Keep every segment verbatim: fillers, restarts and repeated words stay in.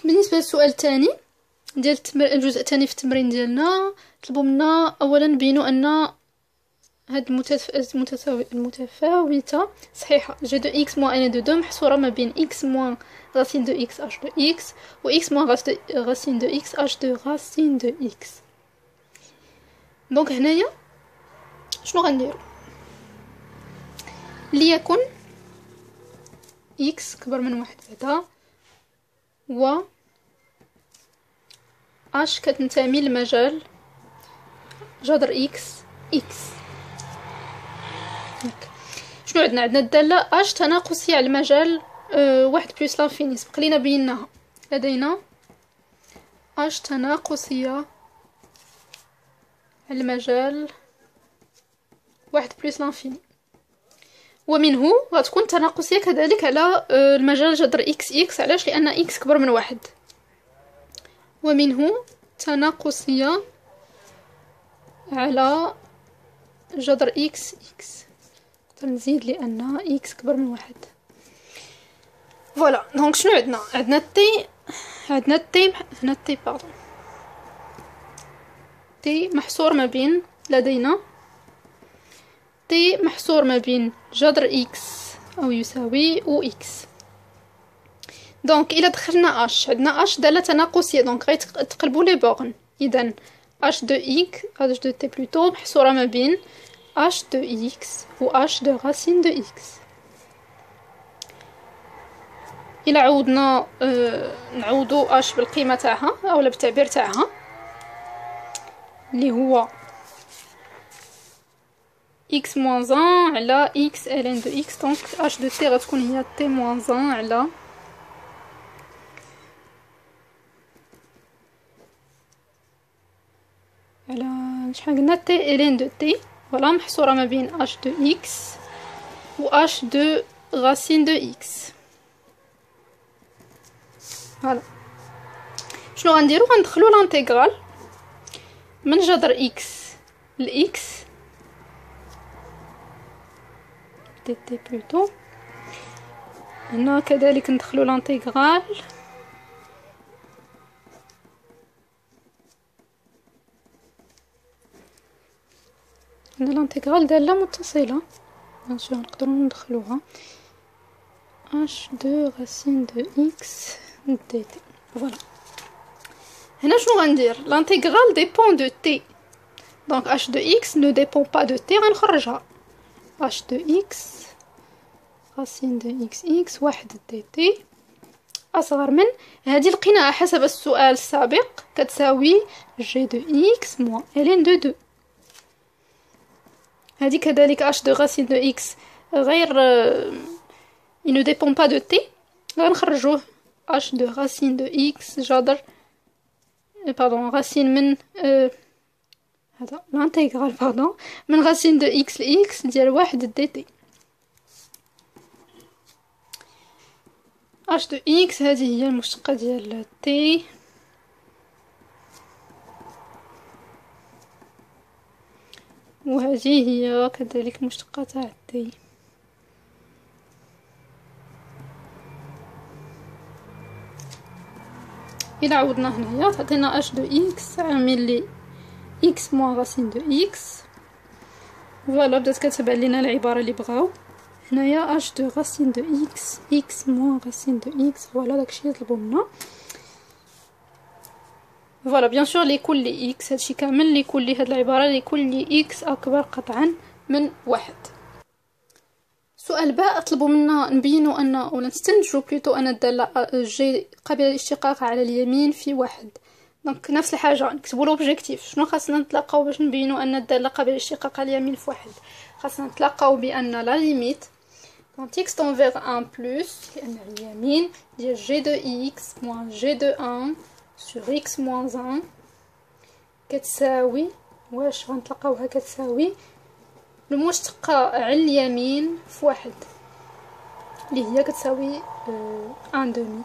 بالنسبه للسؤال الثاني ديال التمر... الجزء الثاني في التمرين ديالنا طلبوا منا اولا نبينوا ان هاد المتف... المتساوي المتفاوته صحيحه جي دو اكس موان ان دو دو محصوره ما بين اكس موان راسين دو اكس اش دو اكس و اكس موان راسين دو اكس اش دو راسين دو اكس. دونك هنايا شنو غنديرو؟ ليكن اكس كبر من واحد بعدا و اش كتنتمي لمجال جذر اكس اكس. شنو عندنا؟ عندنا الداله اش تناقصيه على المجال أه واحد بلس لانفيني سبق لينا بيناها. لدينا اش تناقصيه على المجال واحد بلس لانفيني، ومنه غتكون تناقصيه كذلك على أه المجال جذر اكس اكس. علاش؟ لان اكس كبر من واحد. ومنه تناقصيه على جذر اكس اكس. نقدر نزيد لان اكس كبر من واحد. فوالا دونك شنو عندنا؟ عندنا تي عندنا تي هنا تي باردون تي محصور ما بين لدينا تي محصور ما بين جذر اكس او يساوي او اكس. دونك الا دخلنا اش عندنا اش داله تناقصيه دونك غيتقلبوا لي بورن. اذا اش دو اك اش دو تي بلوتو محصوره ما بين اش دو اكس و اش دو راسين دو اكس. الى عوضنا آه نعوضوا اش بالقيمه تاعها اولا بالتعبير تاعها اللي هو اكس موان واحد على اكس ln دو اكس. دونك اش دو تي غتكون هي تي موان واحد على على شحال قلنا تي ln دو تي. فوالا محصوره ما بين اش دو اكس و اش دو راسين دو اكس. فوالا شنو غنديرو؟ غندخلو لانتيغرال من جذر اكس لاكس دي تي بلوتو. هنا كذلك ندخلو لانتيغرال هنا لانتيغرال داله متصله بيان سور نقدروا ندخلوها اش دو راسين دو اكس دي تي. فوالا هنا شنو غندير؟ لانتيغرال ديبون دو تي دونك اش دو اكس نو ديبون با دو تي غنخرجها اش دو اكس راسين دو اكس اكس واحد دي تي اصغر من هذه لقيناها حسب السؤال السابق كتساوي جي دو اكس موان ln دو دو. هذه كذلك اش دو راسين دو اكس غير il ne dépend pas de t غنخرجوه اش دو راسين دو اكس جذر باردون راسين من أه هذا لانتيغرال باردون من راسين دو اكس لاكس ديال واحد دي تي. اش دو اكس هذه هي المشتقه ديال تي وهذه هي كذلك المشتقه تاع تي. الى عوضنا هنايا تعطينا اش دو اكس عامل لي اكس موان راسين دو اكس. فوالا بدات كتبع لينا العباره اللي بغاو هنايا اش دو راسين دو اكس اكس موان راسين دو اكس. فوالا داكشي اللي طلبوا منا. فوالا بيان سور لكل اكس هادشي كامل لكل هاد العباره لكل اكس اكبر قطعا من واحد. سؤال باء طلبوا منا نبينوا ان ولا نستنتجوا بلوتو ان الداله جي قابله للاشتقاق على اليمين في واحد. دونك نفس الحاجه نكتبوا لوبجيكتيف. شنو خاصنا نتلاقاو باش نبينوا ان الداله قابله للاشتقاق على اليمين في واحد؟ خاصنا نتلاقاو بان لا ليميت quand x tend vers un plus لان اليمين ديال جي دو اكس موان جي دو واحد sur x moins واحد كتساوي واش غنتلقاوها كتساوي المشتقة على اليمين في واحد اللي هي كتساوي ان دومي.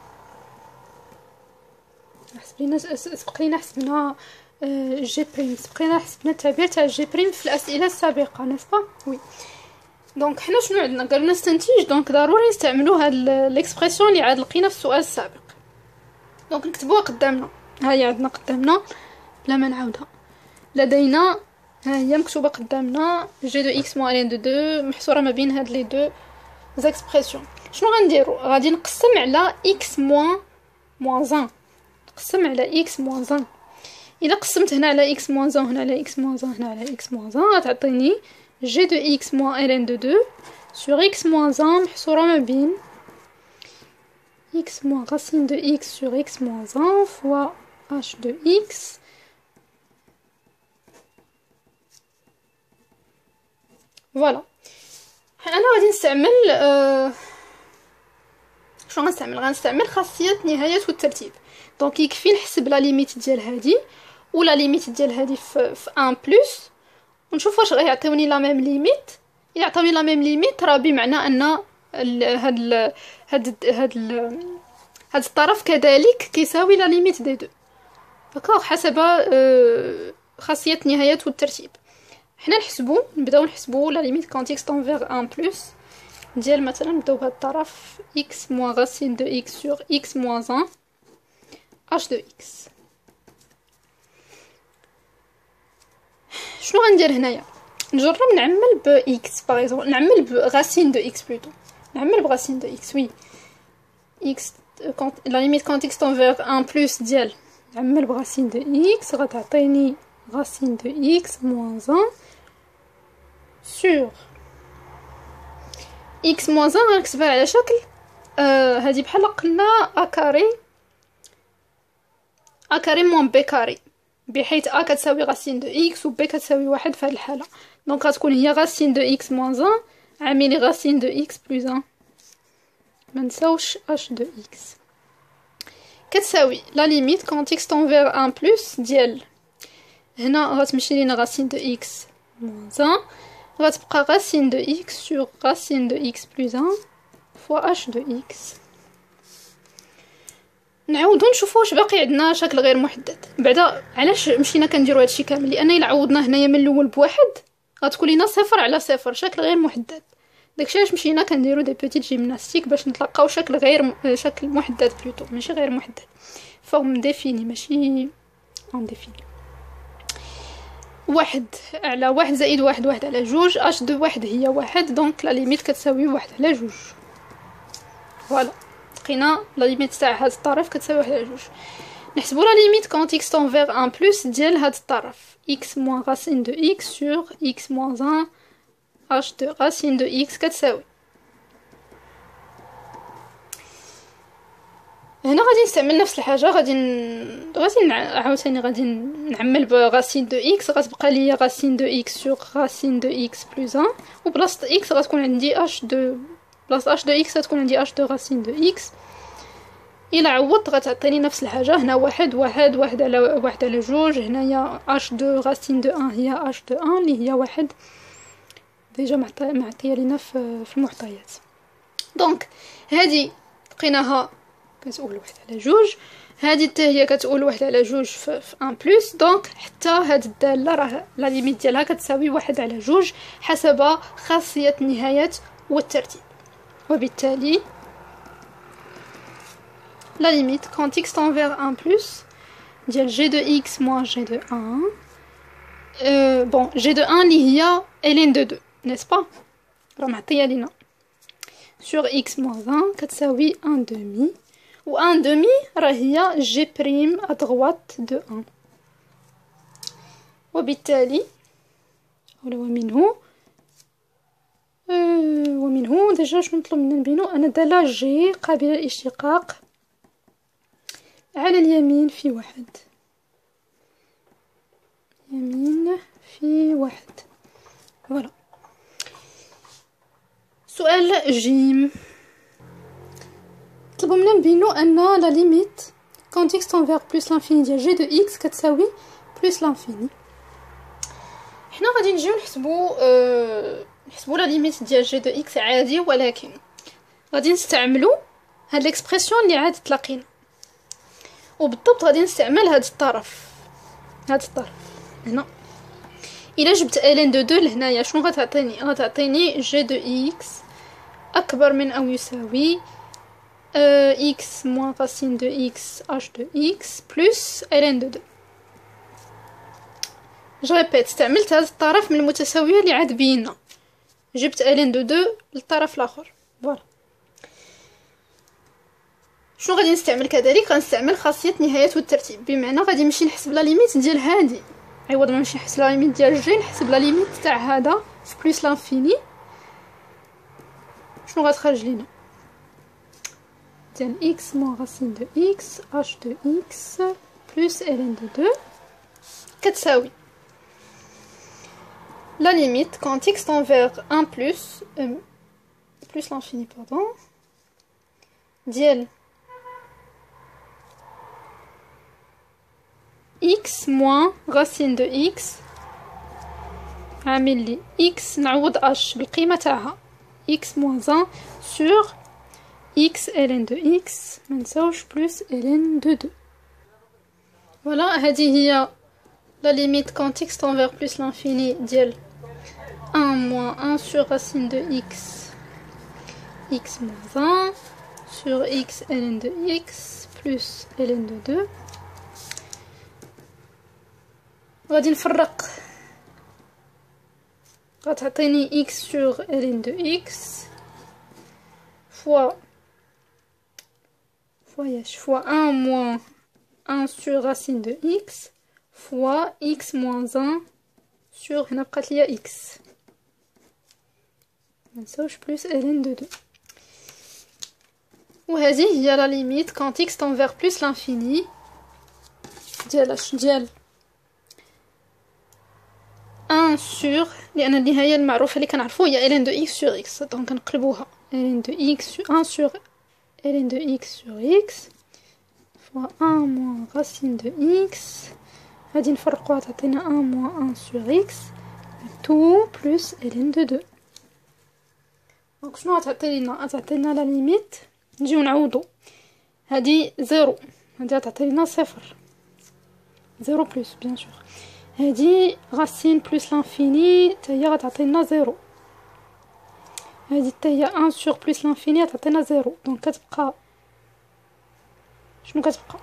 حسب لينا سبق لينا حسبنا جي بريم سبق لينا حسبنا التعبير تاع جي بريم في الاسئله السابقه نسبا وي. دونك حنا شنو عندنا؟ قالوا نستنتج دونك ضروري نستعملوا هاد ليكسبرسيون اللي عاد لقينا في السؤال السابق. دونك نكتبوها قدامنا. ها هي عندنا قدامنا بلا ما نعاودها. لدينا ها هي مكتوبه قدامنا جي دو اكس موان ان دو دو محصوره ما بين هاد لي دو زيكسبرسيون. شنو غنديرو؟ غادي نقسم على اكس موان موان واحد، نقسم على اكس موان واحد. الا قسمت هنا على اكس موان واحد هنا على اكس موان واحد هنا على اكس موان واحد غتعطيني جي دو اكس موان ان دو دو sur x moins un محصورة ما بين x moins racine de x sur x moins un fois h de x فوالا. انا غادي نستعمل أه... شنو غنستعمل؟ غنستعمل خاصية نهاية والترتيب. دونك يكفي نحسب لا ليميت ديال هادي ولا ليميت ديال هادي في, في واحد بلس ونشوف واش غيعطيوني لا ميم ليميت. الا عطاوني لا ميم ليميت راه بمعنى ان هاد ال هاد هاد ال هاد الطرف كذلك كيساوي لا ليميت دي دو. داكوغ حسب خاصيه نهايه والترتيب. حنا نحسبوا نبداو نحسبوا لا ليميت كونت اكس تون فيغ واحد بلس ديال مثلا نبداو بهاد الطرف x موان راسين دو x sur x موان واحد h de x. شنو غندير هنايا؟ نجرب نعمل ب x باغ اكزومبل، نعمل ب راسين دو x بلوتو، نعمل ب راسين دو x وي x كونت لا ليميت كونت x تون فيغ واحد بلس ديال نعمل ب راسين دو x غتعطيني راسين دو x موان واحد سور x موان واحد. غنكتبها على شكل آه هادي بحال قلنا ا كاري ا كاري موان بي كاري، بحيث ا كتساوي راسين دو x و b كتساوي واحد في هاد الحاله. دونك غتكون هي راسين دو x موان واحد عاملي راسين دو x بلس واحد منساوش h دو x كتساوي لا ليميت كونت x تون فيغ واحد بلس ديال هنا غتمشي لينا راسين دو x موان واحد غتبقى راسين دو x سور راسين دو x بلس واحد فوا h دو x. نعاودو نشوفو واش باقي عندنا شكل غير محدد. بعدا علاش مشينا كنديرو هادشي كامل؟ لان الا عوضنا هنايا من الاول بواحد غتكون لينا صفر على صفر شكل غير محدد. داكشي علاش مشينا كنديرو دي بوتيت جيمناستيك باش نتلقاو شكل غير م... شكل محدد بلوتو ماشي غير محدد، فورم ديفيني ماشي اون ديفيني. واحد على واحد زائد واحد واحد على جوج اش دو واحد هي واحد، دونك لا ليميت كتساوي واحد على جوج. فوالا لقينا لا ليميت تاع هاد الطرف كتساوي واحد على جوج. نحسبو لا ليميت كونت x تون فيغ واحد بلس ديال هاد الطرف x موان راسين دو x سور x موان واحد h دو راسين دو x كتساوي. هنا غادي نستعمل نفس الحاجه، غادي ن... غادي عاوتاني غادي نعمل براسين دو x غتبقى ليا راسين دو x سور راسين دو x بلس واحد وبلاصه x غتكون عندي h دو بلاصه h دو x غتكون عندي h دو راسين دو x. الا عوضت غتعطيني نفس الحاجه، هنا واحد واحد واحد على واحد على جوج، هنايا h دو راسين دو واحد هي h دو واحد اللي هي واحد ديجا معطيه لينا في في المعطيات. دونك هذه لقيناها كتقول واحد على جوج، هذه حتى هي كتقول واحد على جوج في, في واحد بلس. دونك حتى هاد الداله راه لا ليميت ديالها كتساوي واحد على جوج حسب خاصيه النهايه والترتيب. وبالتالي la limite quand x tend vers un plus ديال g de x moins g de un euh, bon g de un اللي هي ln de deux n'est-ce pas راه معطيه لينا sur x moins un كتساوي un demi و un demi راه هي g prime à droite de un. وبالتالي ولا ومنه أه ومنه ديجا شنو نطلب منا نبينو ان دالة جي قابلة للاشتقاق على اليمين في واحد، يمين في واحد. فوالا. سؤال جيم طلبوا منا نبينو ان لا ليميت كونت x تون فيغ بلس لانفيني ديال جي دو x كتساوي بلس لانفيني. حنا غادي نجيو نحسبو أه نحسبو لا ليميت ديال جي دو x عادي، ولكن غادي نستعملو هاد ليكسبرسيون اللي عاد تلاقينا، وبالضبط غادي نستعمل هاد الطرف هاد الطرف هنا. الا جبت ln دو دو لهنايا شنو غتعطيني؟ غتعطيني جي دو x اكبر من او يساوي euh, x moins racine de x h de x plus ln de deux. جو ريبيت، استعملت هذا الطرف من المتساويه اللي عاد بينا، جبت ln de deux للطرف الاخر. فوالا. شنو غادي نستعمل كذلك؟ غنستعمل خاصيه نهايه والترتيب، بمعنى غادي نمشي نحسب لا ليميت ديال هادي، عوض ما نمشي نحسب لا ليميت ديال جي نحسب لا ليميت تاع هذا في بلس لانفيني. شنو غتخرج لينا؟ ديال x moins racine de x h de x plus ln de deux كتساوي la limite quand x tend vers un plus euh, plus l'infini pardon ديال x moins racine de x عامل لي x نعوض h بالقيمه تاعها x moins un sur x ln de x منساوش plus ln de deux. فوالا هذه هي la limite quand x tend vers plus l'infini ديال un moins un sur racine de x x moins un sur x ln de x plus ln de deux. غادي نفرق، غتعطيني x sur ln de x fois fois ياش fois un moins un sur racine de x fois x moins un sur هنا بقات ليا x منساوش plus ln de deux. وهذه هي la limite quand x tend vers plus l'infini ديال اش ديال un sur، لان النهايه المعروفه اللي كنعرفو هي ln de x sur x، دونك كنقلبوها ln de x sur un sur ln de x sur x fois un moins racine de x، غادي نفرقوها تعطينا un moins un sur x tout plus ln de deux. دونك شنو غتعطي لنا؟ غتعطينا لا ليميت، نجيو نعوضو هادي زيرو، هادي غتعطي لنا صفر، زيرو بلس بيان سور، هادي راسين بلس لانفيني حتى هي غتعطي لنا زيرو، هادي حتى هي un sur بلس لانفيني غتعطينا زيرو، دونك كتبقى شنو كتبقى؟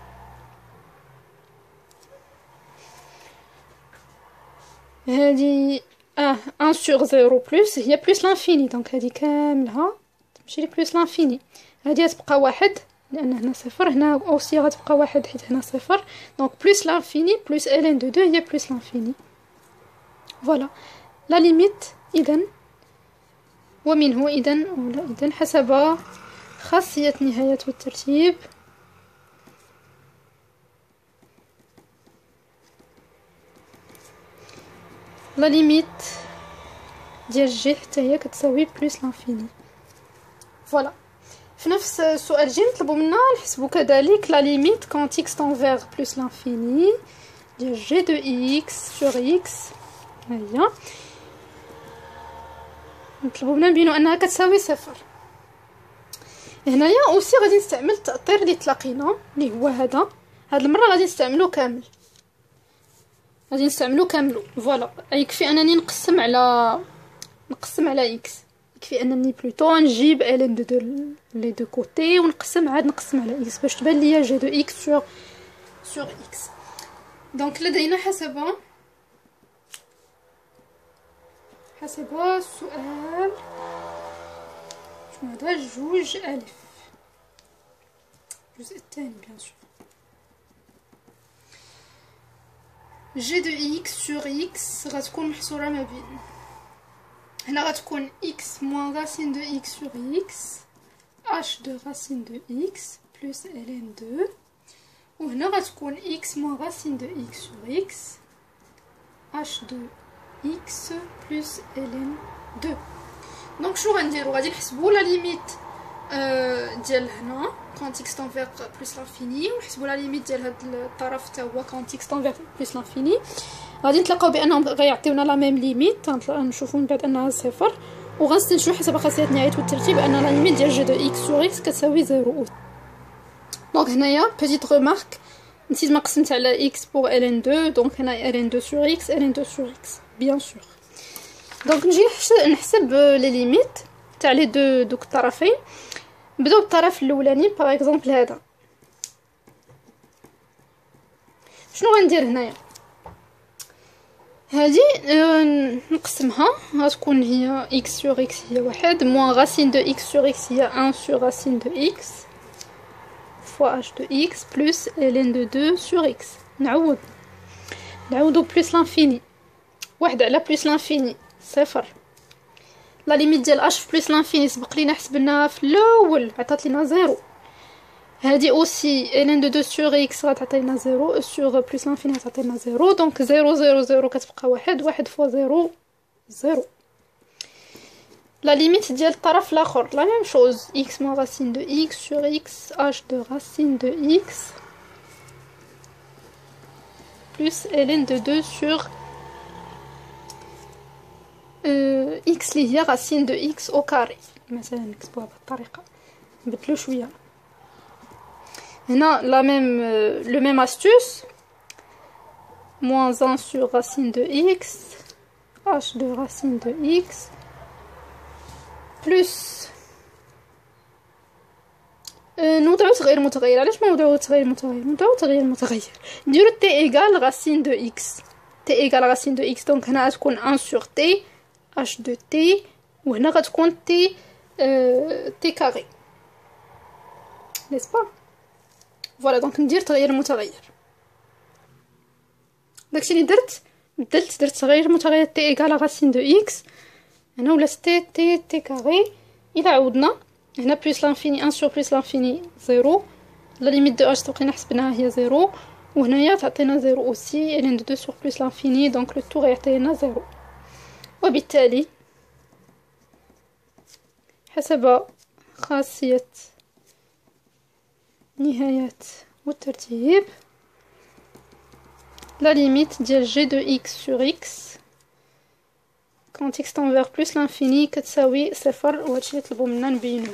هادي اه un sur زيرو بلس هي بلس لانفيني، دونك هادي كاملها تمشي لي بلس لانفيني، هادي غتبقى واحد لان هنا صفر، هنا اوسي غتبقى واحد حيت هنا صفر، دونك بلس لانفيني بلس ln de deux هي بلس لانفيني. فوالا لا ليميت اذا ومنه اذا ولا اذا حسب خاصيه نهايه والترتيب لا ليميت ديال جي حتى هي كتساوي بلس لانفيني. فوالا في نفس السؤال جي نطلبوا منا نحسبوا كذلك لا ليميت كونت x tend vers plus l'infini ديال جي دو x sur x، ها هي نطلبوا منا نبينوا انها كتساوي صفر. هنايا اوسي غادي نستعمل التأطير اللي تلاقينا اللي هو هذا، هاد المره غادي نستعملو كامل، غادي نستعملو كاملو. فوالا يكفي انني نقسم على نقسم على x، يكفي انني بلوتو نجيب ln de deux لي دو كوتي ونقسم عاد نقسم على x باش تبان ليا جي دو x sur sur x. دونك لدينا حسب حسب السؤال شنو هذا جوج الف الجزء الثاني بيان سور جي دو x sur x غتكون محصوره ما بين، هنا غتكون x moins racine de x sur x h de racine de x plus ln deux، وهنا غتكون x moins racine de x sur x h de x plus ln deux. دونك شنو غنديرو؟ غادي نحسبوا لا ليميت آه ديال هنا كونت x tend vers plus l'infini، ونحسبوا لا ليميت ديال هاد الطرف حتى هو كونت x tend vers plus l'infini، غادي نتلاقاو بانهم غيعطيونا لا ميم ليميت، غنشوفوا من بعد انها صفر، وغنستنتجوا حسب خاصيه نهايه والترتيب ان لا ليميت ديال جي دو x sur x كتساوي زيرو. دونك هنايا بيتيت ريمارك، نسيت ما قسمت على x pour ln deux، دونك هنا ln deux sur x ln deux sur x بيان سور. دونك نجي نحسب لي ليميت تاع لي دو دوك الطرفين، نبداو بالطرف الاولاني باغ اكزومبل هذا. شنو غندير هنايا؟ هادي نقسمها، غتكون هي x sur x هي واحد موان راسين دو x sur x هي واحد sur راسين دو x fois h de x plus ln de deux sur x. نعوض نعوضو بلوس لانفيني، واحد على بلوس لانفيني صفر. لا ليميت ديال h في بلوس لانفيني سبق لينا حسبناها في الاول عطات لينا زيرو. هادي اوسي ln de deux sur x غتعطينا زيرو sur بلوس لانفيني غتعطينا زيرو. دونك زيرو زيرو زيرو كتبقى واحد، واحد فوا زيرو زيرو. لا ليميت ديال الطرف الاخر لا ميم شوز x moins racine de x sur x h de racine de x plus ln de deux sur euh, x اللي هي racine de x au carré. مثلا نكتبوها بهذه الطريقه، نبدلو شويه هنا لا ميم لو ميم astuce moins un sur racine de x h de racine de x بلس أه نوضعو تغيير متغير. علاش ما نوضعو تغيير متغير؟ نوضعو تغيير متغير نديرو t ايغال راسين دو x. t ايغال راسين دو x دونك هنا غتكون واحد sur t h de t وهنا غتكون t أه t كاري نيسبا. فوالا دونك ندير تغيير متغير. داكشي اللي درت بدلت درت تغيير متغير t ايغال راسين دو x هنا ولات تي تي تي كاري. الى عوضنا هنا بلس لانفيني واحد سور بلس لانفيني زيرو، لا ليميت دو اش تبقينا حسبناها هي زيرو، وهنايا تعطينا زيرو اوسي لان دو دو سور بلس لانفيني دونك لو تو غيعطينا زيرو. وبالتالي حسب خاصية نهايات والترتيب لا ليميت ديال جي دو اكس سور اكس quand x tend vers plus l'infini كتساوي صفر، وهادشي اللي طلبوا منا نبينو.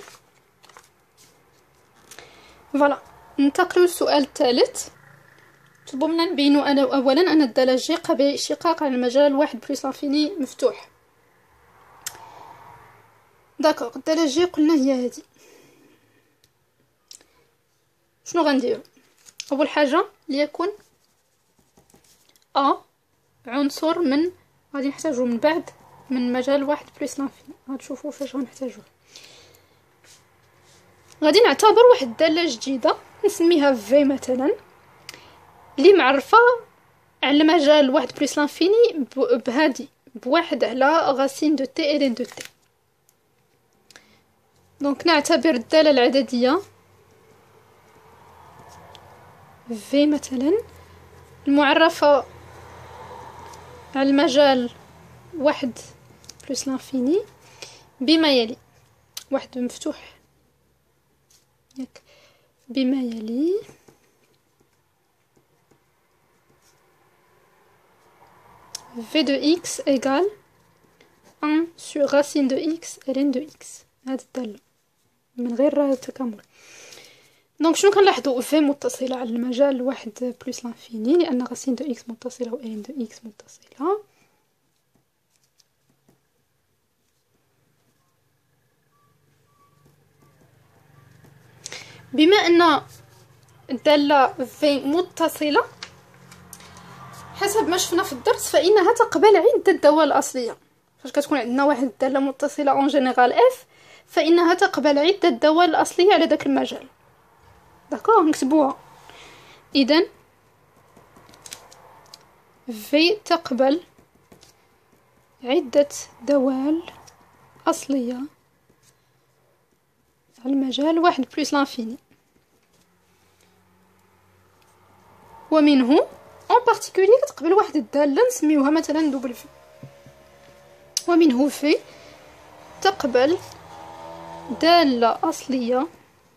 فوالا ننتقلوا للسؤال الثالث. طلبوا منا نبينو انا اولا ان الدالة جي قابلة للاشتقاق على المجال واحد بلس لانفيني مفتوح. داكوغ الدالة جي قلنا هي هادي. شنو غنديرو؟ اول حاجه ليكن ا عنصر من غادي نحتاجو من بعد من مجال واحد بلس لانفيني. غتشوفوا فاش غنحتاجوه. غادي نعتبر واحد الداله جديده نسميها في مثلا اللي معرفه على مجال واحد بلس لانفيني بهادي بواحد على غاسين دو تي الين دو تي. دونك نعتبر الداله العدديه في مثلا المعرفه على المجال واحد بلس لانفيني بما يلي. واحد مفتوح ياك بما يلي v de x égale واحد sur racine de x ln de x. هاد الدالة من غير تكامل. دونك شنو كنلاحظوا؟ في متصلة على المجال واحد بلس لانفيني لأن راسين دو اكس متصلة و ln دو اكس متصلة. بما أن الدالة في متصلة حسب ما شفنا في الدرس فإنها تقبل عدة دوال أصلية. فاش كتكون عندنا واحد الدالة متصلة اون جينيرال اف فإنها تقبل عدة دوال أصلية على داك المجال. داكوغ نكتبوها. إذن في تقبل عدة دوال أصلية على المجال واحد بلس لانفيني، ومنه اون بارتيكولي كتقبل واحد الدالة نسميوها مثلا دوبل في. ومنه في تقبل دالة أصلية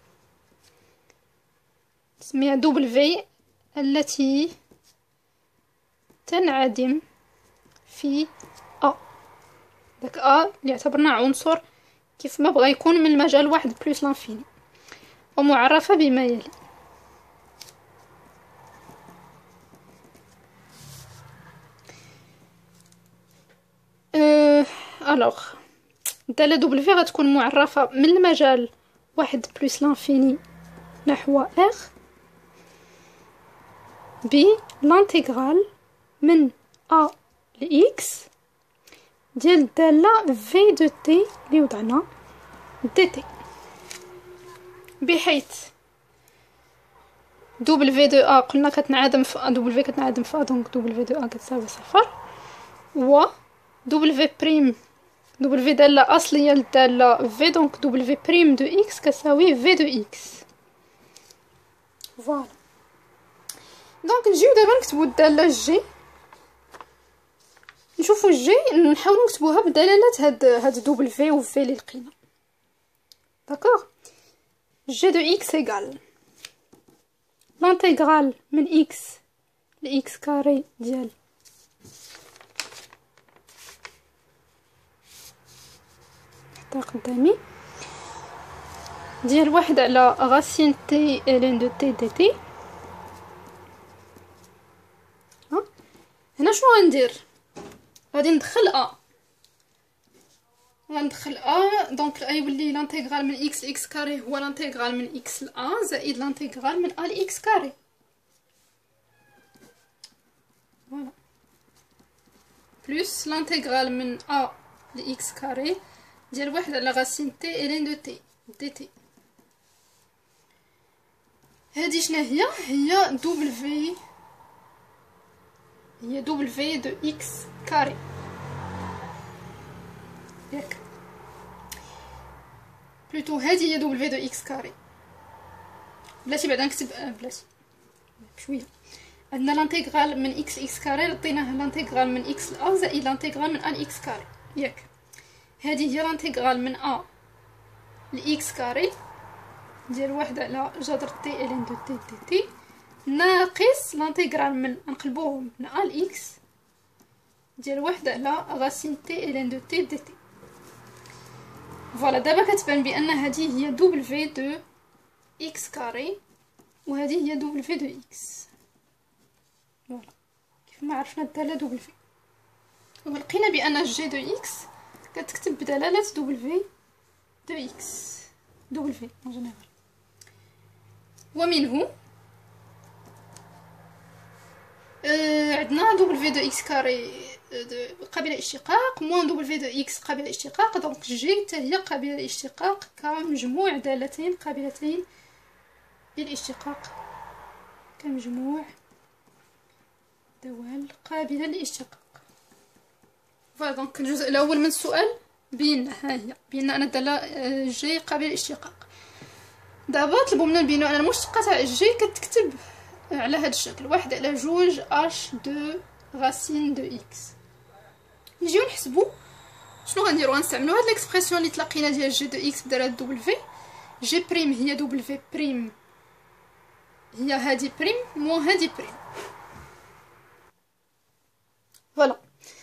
نسميها دوبل في التي تنعدم في أ. داك أ اللي اعتبرنا عنصر كيف ما بغى يكون من المجال واحد بلس لانفيني ومعرفة بما يلي. أه... الوغ الدالة دوبل في غتكون معرفة من المجال واحد بلس لانفيني نحو ار ب لانتيغرال من ا لإكس ديال الدالة في دو تي اللي وضعنا دي تي، بحيث دوبل في دو ا قلنا كتنعدم في ا، دوبل في كتنعدم في ا، دونك دوبل في دو ا كتساوي صفر، و دوبل في بريم دوبل في دالة اصلية للدالة في، دونك دوبل في بريم دو اكس كتساوي في دو اكس. فوالا دونك نجيو دابا نكتبو الدالة جي، نشوفو جي نحاولو نكتبوها بدلالة هاد هاد دوبل في و في لي لقينا. داكوغ، جي دو اكس ايغال لانتيغرال من اكس ل اكس كاري ديال حتى قدامي ديال واحد على غاسين تي لين دو تي دي تي. ها هنا شنو غندير؟ غادي ندخل ا، غندخل ا، دونك غيولي لانتيغرال من اكس لاكس كاري هو لانتيغرال من اكس ل ا زائد لانتيغرال من ا لاكس كاري. فوالا بلس لانتيغرال من ا لاكس كاري ديال واحد على غاسين تي الين دو تي دي تي. هادي شنا هي؟ هي دوبل في، هي دوبل في دو اكس كاري، ياك بلوتو هادي هي دوبل في دو اكس كاري. بلاتي بعدا نكتب بلاتي بشويه، عندنا لانتيغرال من اكس اكس كاري عطيناه لانتيغرال من اكس ل ا زائد لانتيغرال من ا ل اكس كاري، ياك هادي هي لانتيغرال من ا ل اكس كاري ديال واحد على جذر تي الين دو تي دي تي ناقص لانتيغرال من نقلبوهم من ا ل اكس ديال واحد على غاسين تي الين دو تي دي تي. فوالا دابا كتبان بان هذه هي دوبل في دو اكس كاري وهذه هي دوبل في دو اكس. فوالا كيف ما عرفنا الداله دوبل في، ولقينا بان جي دو اكس كتكتب بدلاله دوبل في دو اكس، دوبل في ان جينيرال. ومنه آه عندنا دوبل في دو اكس كاري قابله للاشتقاق موان دوبل في دو اكس قابله للاشتقاق، دونك جي حتى هي قابله للاشتقاق كمجموع دالتين قابلتين للاشتقاق، كمجموع دوال قابله للاشتقاق. فوالا دونك الجزء الاول من السؤال بينا، ها هي بينا ان الداله جي قابله للاشتقاق. دابا طلبوا منا نبينو ان المشتقه تاع جي كتكتب على هذا الشكل، واحد على جوج اش دو غاسين دو اكس. نجيو نحسبو شنو غنديرو، غنستعملو هاد ليكسبرسيون اللي تلاقينا ديال جي دو اكس بدلاله دوبل في. جي بريم هي دوبل في بريم هي هادي بريم مو هادي بريم. فوالا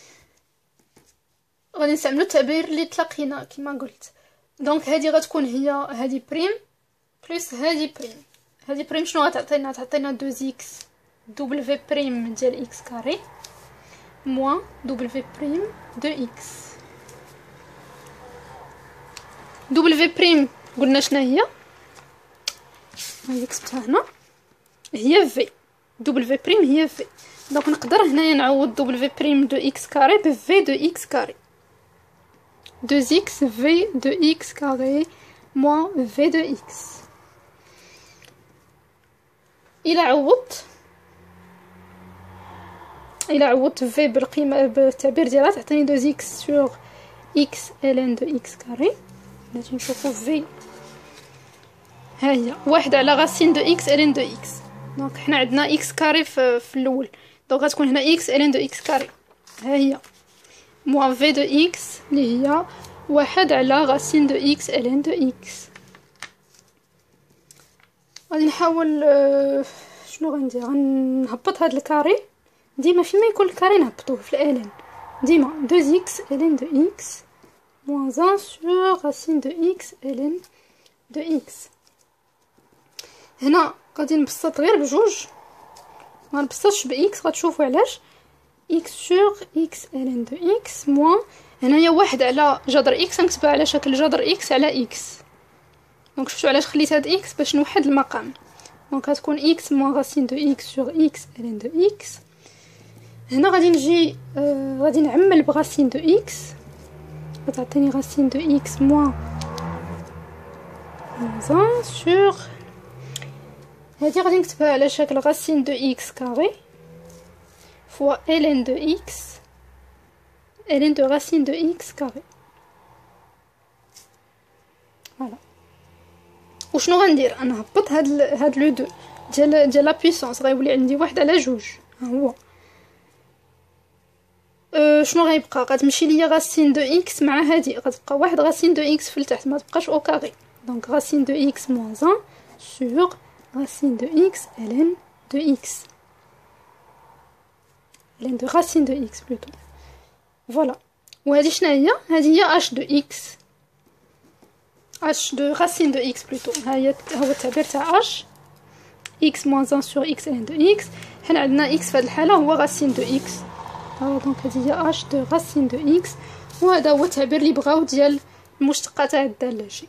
غادي نستعملو التعبير اللي تلاقينا كما قلت، دونك هادي غتكون هي هادي بريم بلس هادي بريم. هادي بريم شنو غتعطينا؟ تعطينا دو اكس دوبل في بريم ديال اكس كاري موان دوبل في بريم دو اكس. دوبل في بريم قلنا شنا هي، هاي كتبتها هنا، هي في دوبل في بريم هي في، دونك نقدر هنايا نعوض دوبل في بريم دو اكس كاري ب في دو اكس كاري، دو اكس في دو اكس كاري موان في دو اكس. الى عوضت الى عوضت في بالقيمه بالتعبير ديالها تعطيني دو اكس سور اكس الين دو اكس كاري. نجي نشوفو في ها هي واحد على غاسين دو اكس الين دو اكس، دونك حنا عندنا اكس كاري في, في الاول، دونك غتكون هنا اكس الين دو اكس كاري ها هي موان في دو اكس اللي هي واحد على غاسين دو اكس الين دو اكس. غادي نحاول أه شنو غندير، غنهبط هاد الكاري ديما فيما يكون الكاري نهبطوه في الالين ديما دو اكس الين دو اكس موان واحد سور غاسين دو اكس الين دو اكس. هنا غادي نبسط غير بجوج، ما نبسطش باكس، غتشوفوا علاش. اكس سور اكس الين دو اكس موان هنايا واحد على جذر اكس نكتبها على شكل جذر اكس على اكس دونك شفتوا علاش خليت هاد اكس باش نوحد المقام. دونك غتكون اكس موان راسين دو اكس سور اكس الين دو اكس. هنا غادي نجي آه غادي نعمل براسين دو اكس، غتعطيني راسين دو اكس موان واحد سور هادي غادي نكتبها على شكل راسين دو اكس كاري فوا الين دو اكس الين دو راسين دو اكس كاري. فوالا. وشنو غندير؟ انا هبط هاد ال... هاد لو دو ديال ديال لا بويسونس، غيولي عندي واحد على جوج. ها هو أه شنو غيبقى؟ غتمشي ليا راسين دو اكس مع هادي، غتبقى واحد راسين دو اكس في التحت، ما تبقاش او كاري. دونك راسين دو اكس موان واحد سور راسين دو اكس الين دو اكس الين دو راسين دو اكس بلوتو. فوالا. وهادي شنو هي؟ هادي هي اش دو اكس، اش دو راسين دو اكس بلوتو. ها هي هو التعبير تاع اش اكس موان واحد سور اكس الين دو اكس. حنا عندنا اكس في هاد الحاله هو راسين دو اكس. فوالا. دونك هادي هي اش دو راسين دو اكس، وهذا هو التعبير اللي بغاو ديال المشتقه تاع الداله جي.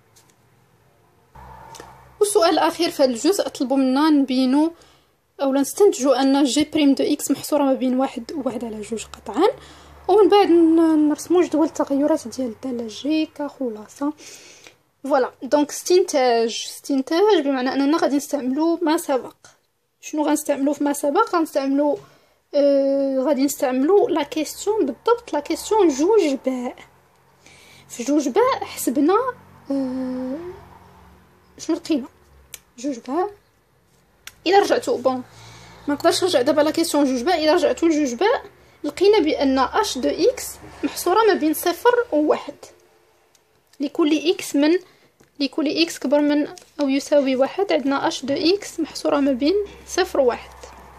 والسؤال الاخير في هذا الجزء طلبوا منا نبينوا اولا نستنتجوا ان جي بريم دو اكس محصوره ما بين واحد وواحد على جوج قطعا، ومن بعد نرسموا جدول التغيرات ديال الداله جي كخلاصه. فوالا. دونك استنتاج استنتاج بمعنى اننا غادي نستعملوا ما سبق. شنو غنستعملوا في ما سبق؟ غنستعملوا آه غادي نستعملوا لا كيسيون بالضبط، لا كيسيون جوج باء. في جوج باء حسبنا آه شنو لقينا؟ جوج باء الا رجعتوا بون ما نقدرش نرجع دابا لا كيسيون جوج باء. الا رجعتوا لجوج باء لقينا بان اش دو اكس محصوره ما بين صفر وواحد لكل اكس من لكل اكس كبر من او يساوي واحد. عندنا اش دو اكس محصوره ما بين صفر وواحد.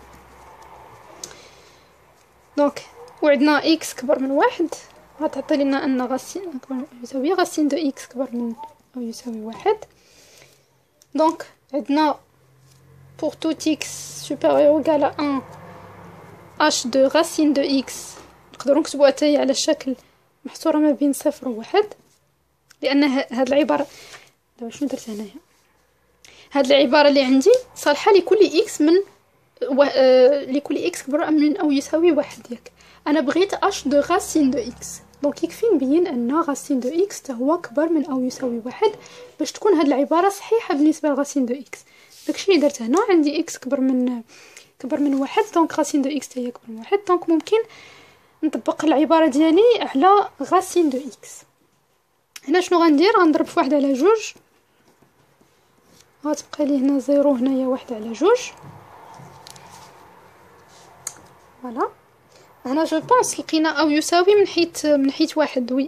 دونك وعندنا اكس كبر من واحد غتعطي لنا ان غاسين كبر من أو يساوي غاسين دو اكس كبر من او يساوي واحد. دونك عندنا pour tout x supérieur ou égal à un h de racine de x نقدروا نكتبوها حتى هي على شكل محصوره ما بين صفر وواحد، لان هاد العباره دابا شنو درت هنايا، هاد العباره اللي عندي صالحه لكل x من و... آه... لكل x كبر من او يساوي واحد. ياك انا بغيت h de racine de x، دونك يكفي نبين ان راسين دو اكس حتى هو كبر من او يساوي واحد باش تكون هاد العباره صحيحه بالنسبه لراسين دو اكس. داكشي اللي درت هنا، عندي اكس كبر من كبر من واحد، دونك راسين دو اكس هي كبر من واحد. دونك ممكن نطبق العباره ديالي على راسين دو اكس. هنا شنو غندير؟ غنضرب في واحد على جوج، غتبقى لي هنا زيرو، هنايا واحد على جوج. فوالا. هنا جو بونس لقينا او يساوي من حيت من حيت واحد. وي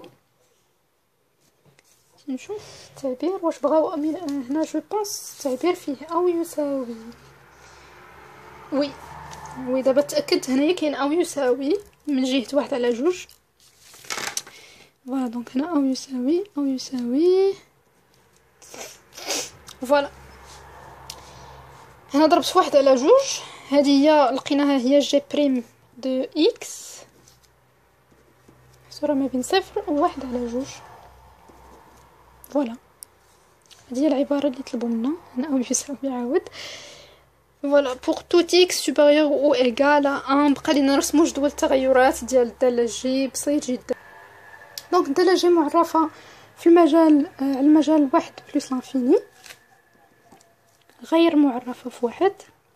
نشوف التعبير واش بغاو هنا. جو بونس التعبير فيه او يساوي. وي وي دابا تاكدت هنايا كاين او يساوي من جهه واحد على جوج. فوالا. دونك هنا او يساوي او يساوي. فوالا. هنا ضربت واحد على جوج، هذه هي لقيناها هي جي بريم دو اكس محصوره ما بين صفر وواحد على جوج. فوالا. هذه هي العباره اللي طلبوا منا هنا او يساوي عاود. فوالا. pour tout x supérieur ou égal à un بقى لينا نرسموا جدول التغيرات ديال الداله جي بسيط جدا. دونك الداله جي معرفه في المجال على المجال واحد بلس لانفيني، غير معرفه في واحد.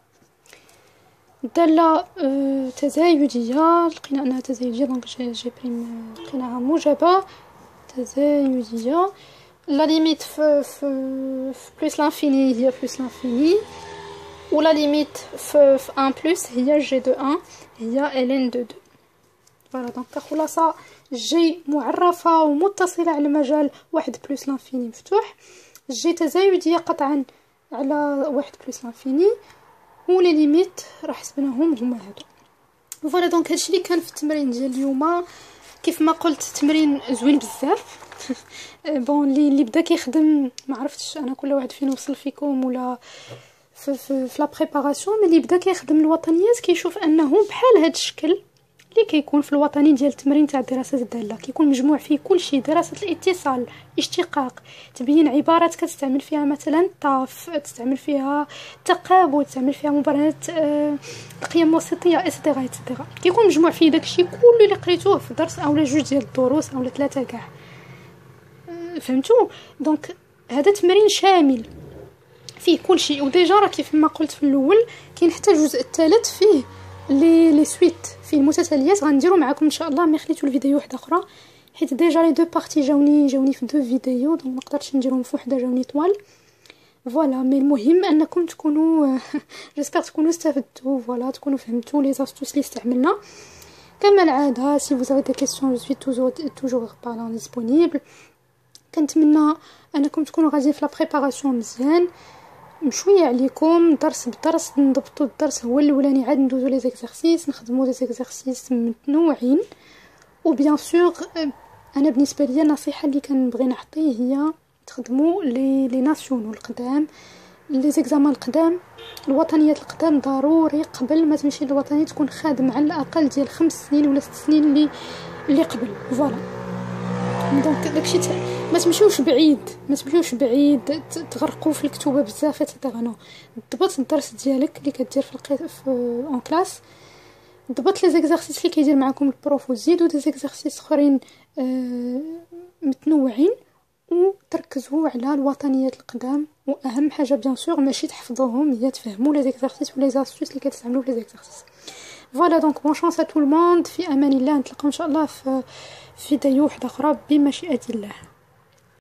الداله آه تزايديه، لقينا انها تزايديه دونك جي, جي بريم لقيناها موجبه تزايديه. لا ليميت في في في بلس لانفيني هي بلس لانفيني، ولا ليميت في في واحد بلس هي جي دو واحد هي الين دو دو. فوالا. دونك كخلاصه جي معرفه ومتصله على مجال واحد بلس لانفيني مفتوح، جي تزايديه قطعا على واحد بلس لانفيني، ولي ليميت راح حسبناهم هما هادو. فوالا. دونك هادشي اللي كان في التمرين ديال اليوم. كيف ما قلت تمرين زوين بزاف. بون اللي اللي بدا كيخدم ما عرفتش انا كل واحد فين وصل فيكم ولا في في, في لا بريباراسيون، ملي بدا كيخدم الوطنيات كيشوف انه بحال هاد الشكل اللي كيكون في الوطني ديال التمرين تاع الدراسات الداله، كيكون مجموع فيه كل شيء: دراسه الاتصال، اشتقاق، تبين عبارات كتستعمل فيها مثلا طاف، تستعمل فيها تقابل، تستعمل فيها مبارنات آه القيم الوسطيه اكسترا اكسترا. كيكون مجموع فيه داكشي كله اللي قريتوه في درس اولا جوج ديال الدروس اولا ثلاثه كاع. أه فهمتوا؟ دونك هذا تمرين شامل فيه كل شيء. وديجا راه كيف ما قلت في الاول كاين حتى الجزء الثالث فيه لي لي سويت، فيه المتتاليات. غنديرو معكم ان شاء الله ملي خليتو الفيديو واحده اخرى، حيت ديجا لي دو بارتي جاوني جاوني في دو فيديو، دونك ما قدرتش نديرهم في وحده، جاوني طوال. فوالا مي المهم انكم تكونوا جيسبر تكونوا استفدتوا، فوالا تكونوا فهمتوا لي زاستوس اللي استعملنا. كما العاده سي vous avez des questions je suis toujours toujours parlant disponible. كنتمنى انكم تكونوا غاديين في لا بريباراسيون مزيان، مشويه عليكم درس بدرس، نضبطوا الدرس هو الاولاني، عاد ندوزو لي زيكزارسيس، نخدموا لي زيكزارسيس متنوعين. وبيان سور انا بالنسبه ليا النصيحه اللي كنبغي نعطيه هي تخدموا لي لي ناسيونال القدام، لي زيكزامان القدام، الوطنيات القدام ضروري قبل ما تمشي للوطني تكون خادم على الاقل ديال خمس سنين ولا ست سنين اللي اللي قبل. فوالا دونك داكشي ما تمشيوش بعيد، ما تمشيوش بعيد تغرقوا في الكتوبه بزاف اتسيتيرا. نو ضبط الدرس ديالك اللي كدير في القي في اون كلاس، ضبط لي زيكزارسيس اللي كيدير معكم البروف، وزيدوا دي زيكزارسيس اخرين آه متنوعين، وتركزوا على الوطنيات القدام. واهم حاجه بيان سور ماشي تحفظوهم، هي تفهموا لي زيكزارسيس ولي زاستوس اللي كتستعملوا في لي زيكزارسيس. فوالا دونك بون شانس ا تو الموند، في امان الله، نتلاقاو ان شاء الله في فيديو واحده اخرى بمشيئه الله.